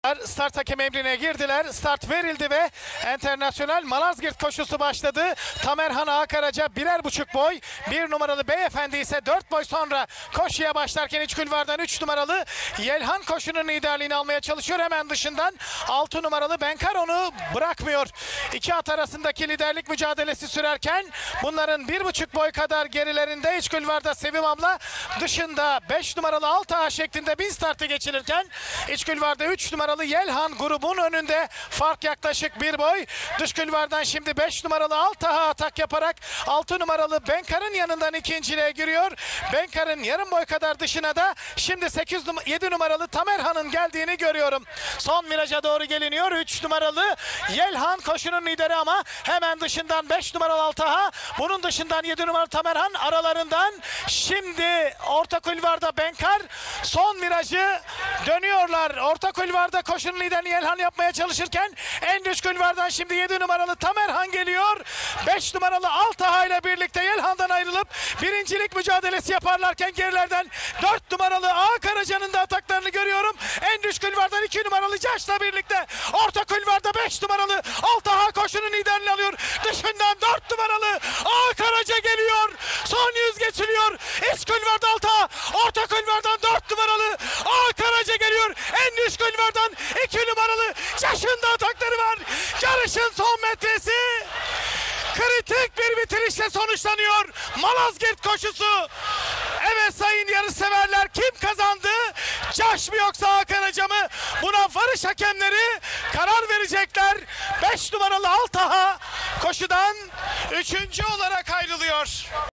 Start hakem emrine girdiler. Start verildi ve Enternasyonel Malazgirt koşusu başladı. Tamerhan Ağkaraca 1,5 boy. 1 numaralı beyefendi ise 4 boy sonra koşuya başlarken iç kulvardan 3 numaralı Yelhan koşunun liderliğini almaya çalışıyor. Hemen dışından 6 numaralı Benkar onu bırakmıyor. İki at arasındaki liderlik mücadelesi sürerken bunların 1,5 boy kadar gerilerinde iç kulvarda Sevim abla, dışında 5 numaralı Altaha şeklinde bin startı geçirirken iç kulvarda 3 numaralı Yelhan grubun önünde, fark yaklaşık 1 boy. Dış kulvardan şimdi 5 numaralı Altaha atak yaparak 6 numaralı Benkar'ın yanından ikinciliğe giriyor. Benkar'ın yarım boy kadar dışına da şimdi 7 numaralı Tamerhan'ın geldiğini görüyorum. Son viraja doğru geliniyor. 3 numaralı Yelhan koşunun lideri ama hemen dışından 5 numaralı Altaha, bunun dışından 7 numaralı Tamerhan, aralarından şimdi orta kulvarda Benkar son virajı dönüyorlar. Orta kulvarda koşunun liderini Yelhan yapmaya çalışırken en dış kulvardan şimdi 7 numaralı Tamerhan geliyor. 5 numaralı Altaha ile birlikte Yelhan'dan ayrılıp birincilik mücadelesi yaparlarken gerilerden 4 numaralı Ağkaraca'nın da ataklarını görüyorum. En dış kulvardan 2 numaralı Caş'la birlikte orta kulvarda 5 numaralı Altaha koşunun liderini alıyor. Dışından 4 numaralı Ağkaraca geliyor. Son 100 geçiliyor. İç kulvarda Altaha, orta kulvardan 4 numaralı Ağkaraca geliyor. En dış kulvardan 2 numaralı Caş'ın da atakları var. Yarışın son metresi kritik bir bitirişle sonuçlanıyor. Malazgirt koşusu. Evet sayın yarışseverler, kim kazandı? Caş mı yoksa Ağkaraca mı? Buna varış hakemleri karar verecekler. 5 numaralı Altaha koşudan 3. olarak ayrılıyor.